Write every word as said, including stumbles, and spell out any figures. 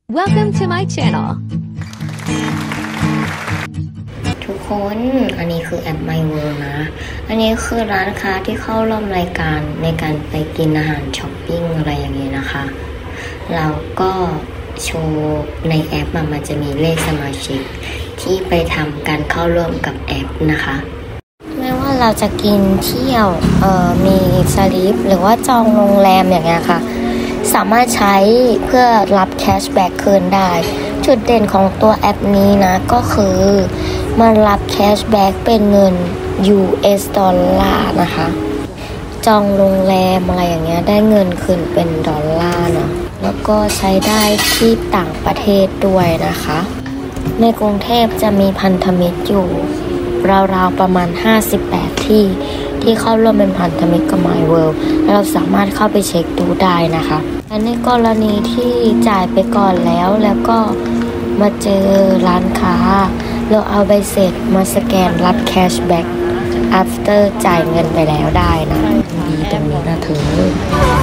Welcome to my channel ทุกคนอันนี้คือแอป My World นะอันนี้คือร้านค้าที่เข้าร่วมรายการในการไปกินอาหารช้อปปิ้งอะไรอย่างนี้นะคะเราก็โชว์ในแอปมันจะมีเลขสมาชิกที่ไปทำการเข้าร่วมกับแอปนะคะไม่ว่าเราจะกินเที่ยวเอ่อมีสลิปหรือว่าจองโรงแรมอย่างเงี้ยค่ะสามารถใช้เพื่อรับแคชแบ็กคืนได้จุดเด่นของตัวแอปนี้นะก็คือมันรับแคชแบ็กเป็นเงิน ยู เอส ดอลลาร์นะคะจองโรงแรมอะไรอย่างเงี้ยได้เงินคืนเป็นดอลลาร์เนาะแล้วก็ใช้ได้ที่ต่างประเทศด้วยนะคะในกรุงเทพจะมีพันธมิตรอยู่ราวๆประมาณห้าสิบแปดที่ที่เข้าร่วมเป็นพันธมิตรกับ My World เราสามารถเข้าไปเช็คดูได้นะคะและในกรณีที่จ่ายไปก่อนแล้วแล้วก็มาเจอร้านค้าเราเอาใบเสร็จมาสแกนรับแคชแบ็ก after จ่ายเงินไปแล้วได้นะดีตรงนี้นะเธอ